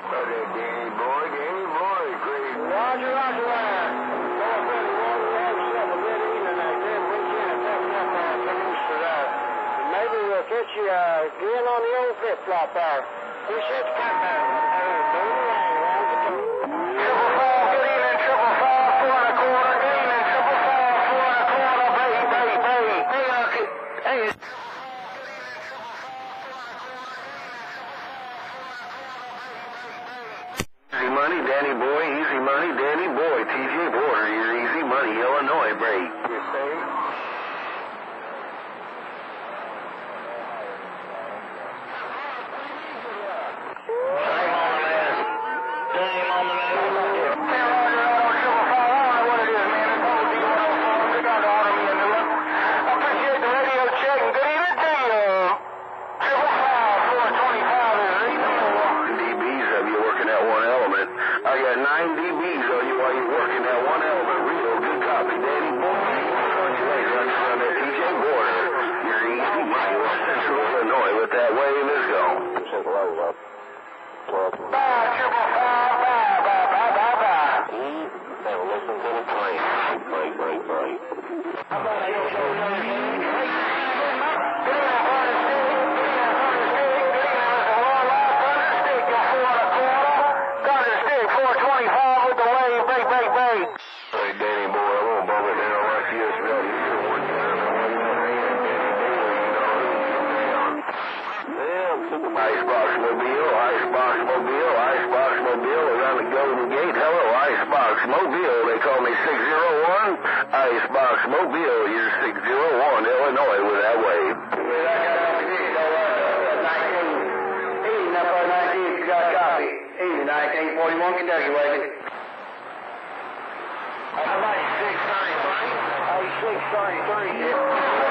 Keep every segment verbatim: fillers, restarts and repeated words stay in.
Okay, Danny boy, Danny boy, great. Roger, roger, that. Go up there, have yourself a good evening out there. Weekend, if that's enough uh, tickets for that. Maybe we'll get you uh, again on the old flip-flop there. Appreciate the contact. Triple five, good evening, triple five, four and a quarter, good evening, triple five, four and a quarter, baby, baby, baby. Hey, uh, hey. Easy money, Danny boy, easy money, Danny boy, T J Border, your easy money, Illinois break. You say? Icebox Mobile, Icebox Mobile, Icebox Mobile around the Golden Gate. Hello, Icebox Mobile. They call me six oh one. Icebox Mobile, you're six oh one, Illinois with that wave. nineteen forty-one Kentucky waving. six thirty-three. six thirty-three.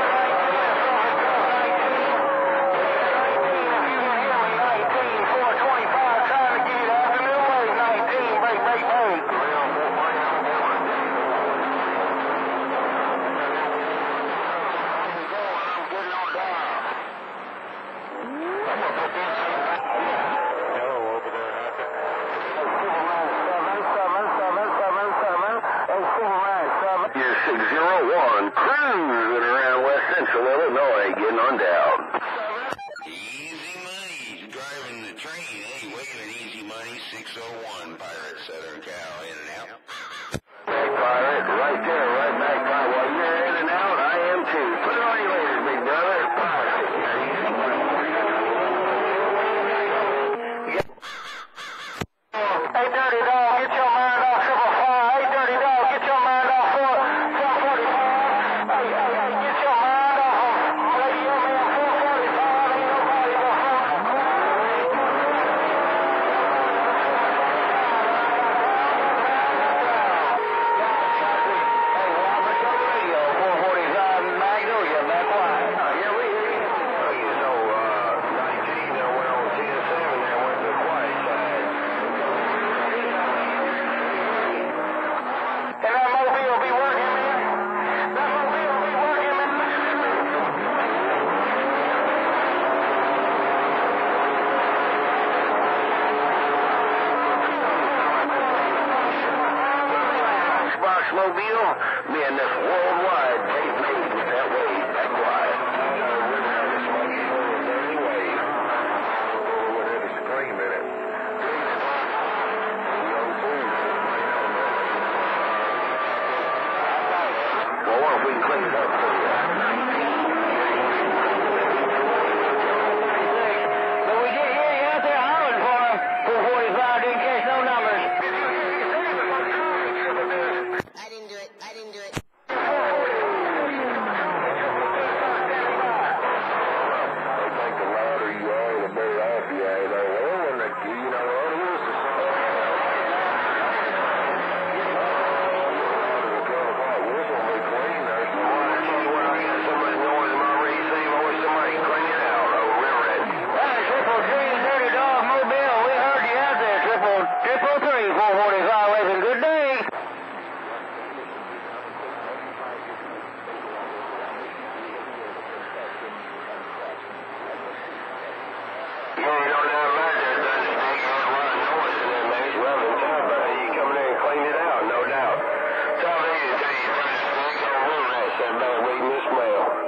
Cruising around West Central Illinois, getting on down. Easy Money, driving the train, hey, waving Easy Money, six oh one, Pirate, Southern Cal, in and out. Back Pirate, right there, right back Pirate. While you're in and out, I am too. Put it on you later, big brother. Pirate, Easy Money. Hey, Dirty Dog, get your mind off triple five. Hey, Dirty Dog, get your mind off four forty-five. Hey, hey, hey, get your mind off of Radio Man four forty-five. Ain't nobody but four. Hey, Robert, your radio, four forty-five Magnolia, man, quiet. Yeah, we hear you. Well, you know, uh, nineteen, uh, went on T S M and then went to the quiet side. And that mobile be working, man. That mobile be working, man. Icebox Mobile, me and this worldwide tape made with that wave, that quiet. Well, what if we clean it up for you? But we did hear you out there hollering for him. four forty-five didn't catch no numbers. I didn't do it. I didn't do it. this mail.